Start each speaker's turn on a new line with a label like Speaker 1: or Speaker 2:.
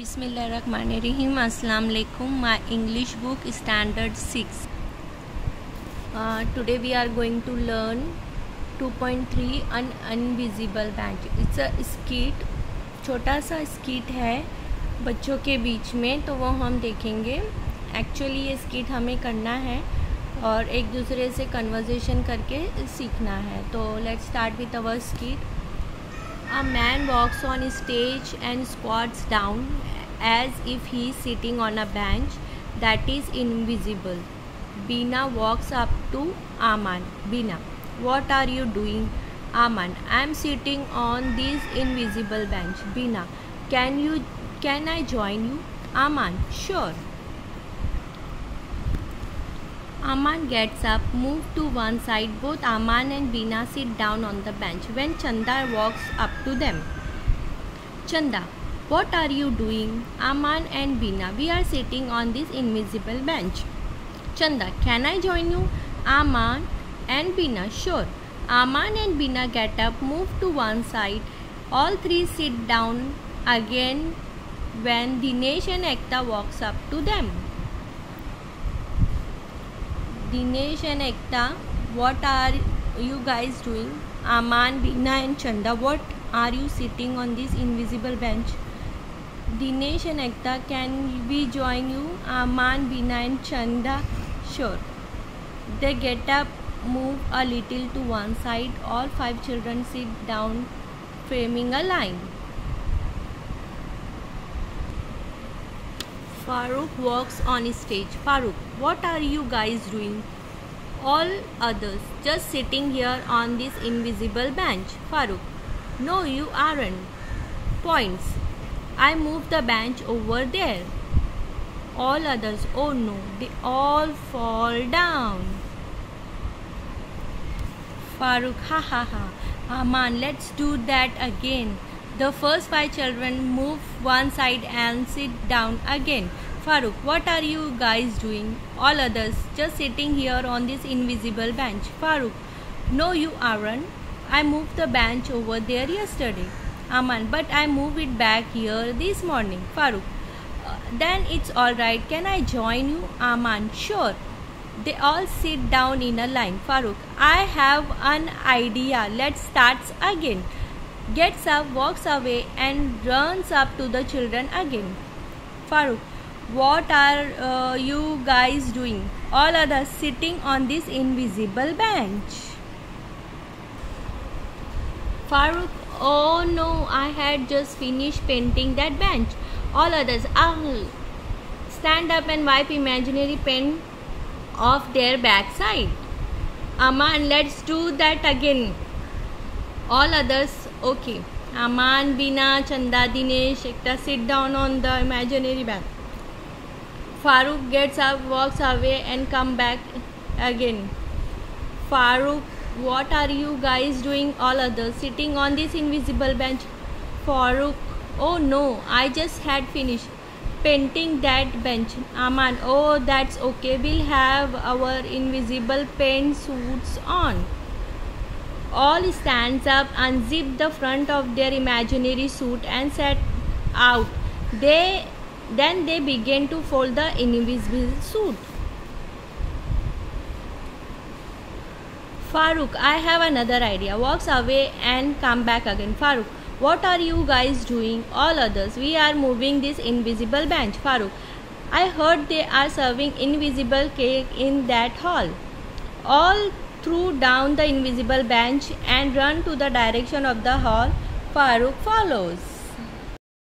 Speaker 1: Bismillahirrahmanirrahim. Assalamu alaikum. My English book standard 6. Today we are going to learn 2.3 an invisible bench. It's a skit. छोटा सा skit है बच्चों के बीच में, तो वो हम देखेंगे. एक्चुअली ये skit हमें करना है और एक दूसरे से कन्वर्सेशन करके सीखना है. तो let's start with our skit. A man walks on stage and squats down as if he is sitting on a bench that is invisible. Bina walks up to Aman. Bina, what are you doing? Aman, I am sitting on this invisible bench. Bina, can I join you? Aman, sure. Aman gets up, moves to one side. Both Aman and Bina sit down on the bench when Chanda walks up to them. Chanda, what are you doing? Aman and Bina, we are sitting on this invisible bench. Chanda, can I join you? Aman and Bina, sure. Aman and Bina get up, move to one side. All three sit down again when Dinesh and Ekta walks up to them. Dinesh and Ekta, what are you guys doing? Aman, Bina and Chanda, what are you sitting on this invisible bench? Dinesh and Ekta, can we join you? Aman, Bina and Chanda, sure. They get up, move a little to one side. All five children sit down, framing a line. Farooq walks on stage. Farooq, what are you guys doing? All others, just sitting here on this invisible bench. Farooq, no you aren't. Points, I moved the bench over there. All others, oh no, they all fall down. Farooq, ha ha ha. Aman, let's do that again. The first five children move one side and sit down again. Farooq, what are you guys doing? All others, just sitting here on this invisible bench. Farooq, no you aren't. I moved the bench over there yesterday. Aman, but I moved it back here this morning. Farooq, then it's alright. Can I join you? Aman, sure. They all sit down in a line. Farooq, I have an idea. Let's start again. Gets up, walks away and runs up to the children again. Farooq, what are you guys doing? All others, sitting on this invisible bench. Farooq, oh no, I had just finished painting that bench. All others, stand up and wipe imaginary paint off their backside. Aman, let's do that again. All others, okay. Aman, Bina, Chanda, Dinesh, Ekta sit down on the imaginary bench. Farooq gets up, walks away and come back again. Farooq, what are you guys doing? All others, sitting on this invisible bench. Farooq, oh no, I just had finished painting that bench. Aman, oh that's okay, we'll have our invisible paint suits on. All stands up, unzip the front of their imaginary suit and set out. Then they begin to fold the invisible suit. Farooq, I have another idea. Walks away and come back again. Farooq, what are you guys doing? All others, we are moving this invisible bench. Farooq, I heard they are serving invisible cake in that hall. All threw down the invisible bench and run to the direction of the hall. Farooq follows.